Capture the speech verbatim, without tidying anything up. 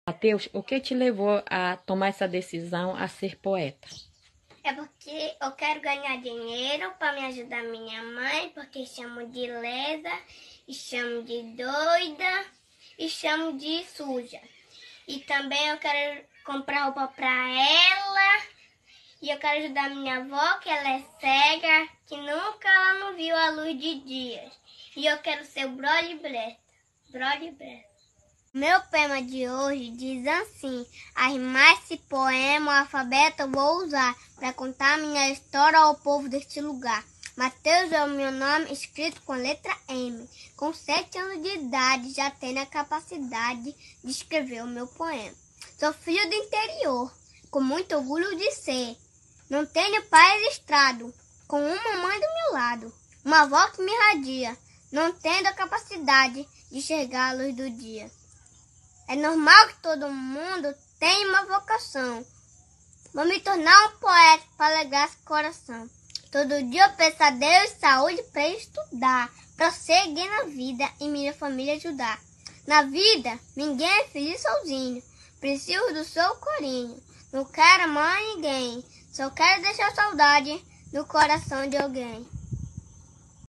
Mateus, o que te levou a tomar essa decisão a ser poeta? É porque eu quero ganhar dinheiro para me ajudar minha mãe, porque chamo de lesa, e chamo de doida, e chamo de suja. E também eu quero comprar roupa para ela, e eu quero ajudar minha avó, que ela é cega, que nunca ela não viu a luz de dia. E eu quero ser o Broly Bresta. Broly Bresta. Meu poema de hoje diz assim: a rimar esse poema, o alfabeto eu vou usar para contar minha história ao povo deste lugar. Mateus é o meu nome, escrito com letra M. Com sete anos de idade já tenho a capacidade de escrever o meu poema. Sou filho do interior, com muito orgulho de ser. Não tenho pai registrado, com uma mãe do meu lado, uma avó que me irradia, não tendo a capacidade de enxergar a luz do dia. É normal que todo mundo tenha uma vocação. Vou me tornar um poeta para alegrar esse coração. Todo dia eu peço a Deus saúde para estudar, para seguir na vida e minha família ajudar. Na vida, ninguém é feliz sozinho. Preciso do seu corinho. Não quero amar ninguém. Só quero deixar saudade no coração de alguém.